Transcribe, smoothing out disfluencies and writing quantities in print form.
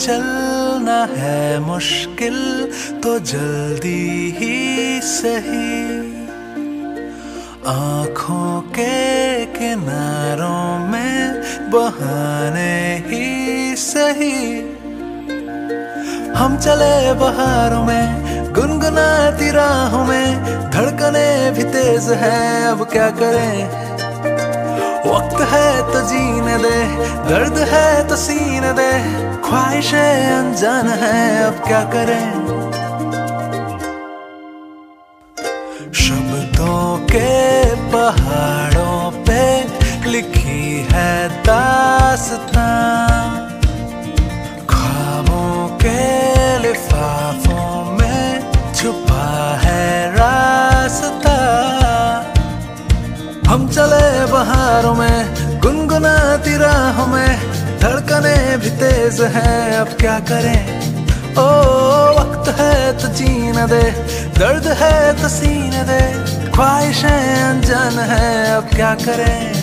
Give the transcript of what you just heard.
चलना है मुश्किल तो जल्दी ही सही, आँखों के किनारों में बहाने ही सही। हम चले बहारों में गुनगुनाती राहों में, धड़कने भी तेज है अब क्या करें। वक्त है तो जीने दे, दर्द है तो सीने दे, ख्वाहिशें अनजान है अब क्या करें। शब्दों के पहाड़ों पे लिखी है दास्तां, ख्वाबों के लिफाफों में छुपा है रास्ता। हम चले बहारों में गुनगुनाती राहों में, धड़कने भी तेज है अब क्या करें। ओ वक्त है तो जीने दे, दर्द है तो सीने दे, ख्वाहिशें अनजान है अब क्या करें।